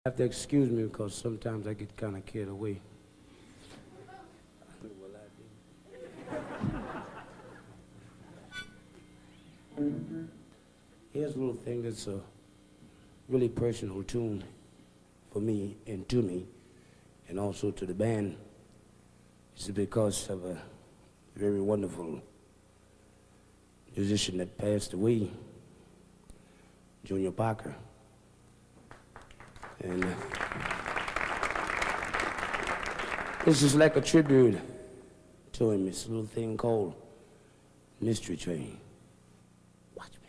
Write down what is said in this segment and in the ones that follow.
Have to excuse me because sometimes I get kind of carried away. Here's a little thing that's a really personal tune for me and to me, and also to the band. It's because of a very wonderful musician that passed away, Junior Parker. And this is like a tribute to him. It's a little thing called Mystery Train. Watch me.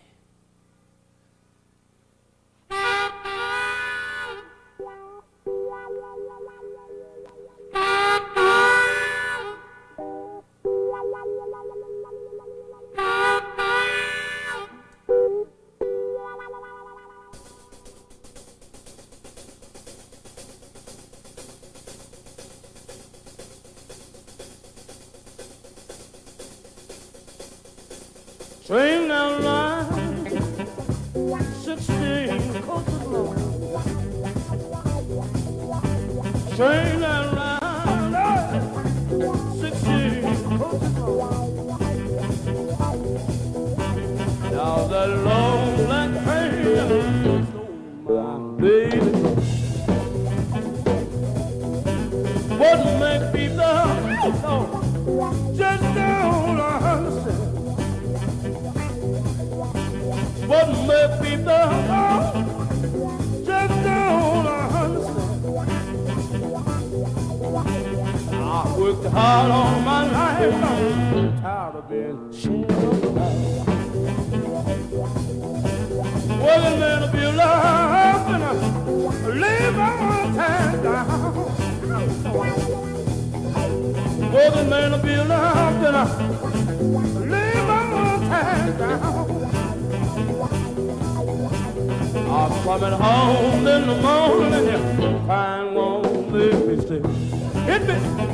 Train down line, 16 coaches long. Train down line, 16 coaches long. Now that long black train stole my baby. What makes people just don't understand. What may people just don't understand. I worked hard all my life, I'm tired of being shamed around. Working man to be loved and I live all time down. Working man to be loved and I live all time down. I'm coming home in the morning, you find won't make me stay. Hit me.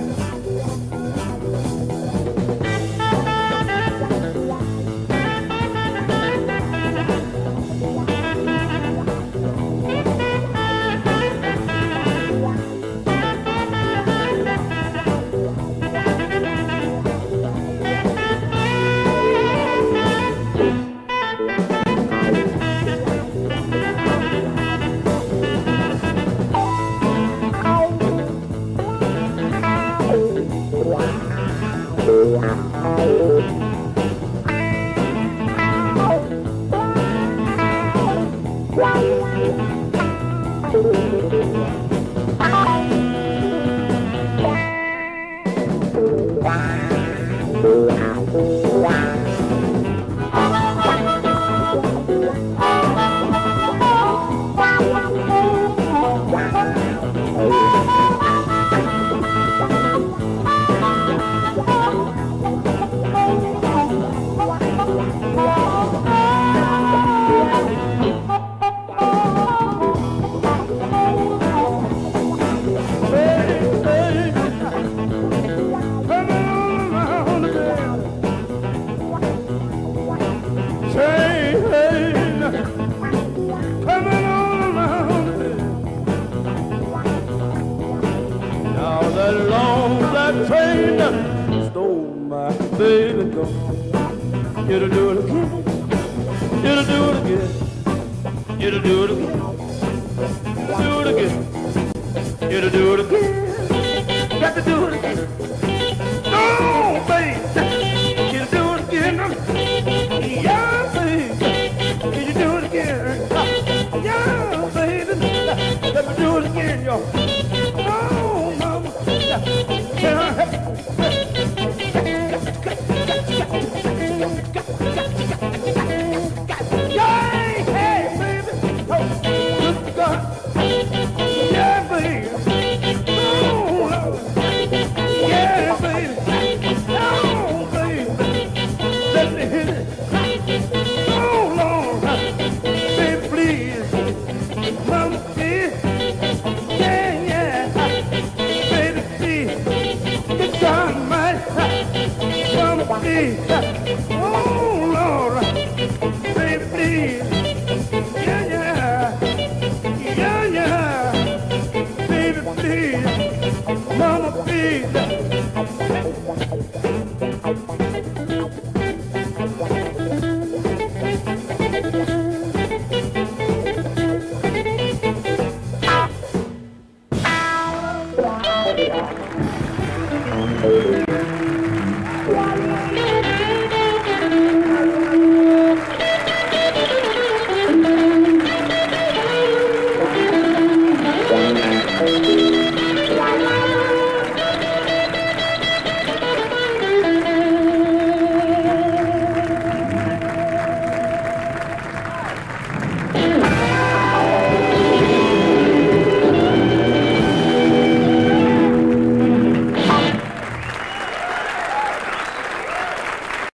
Yeah, yeah, yeah, yeah. Please.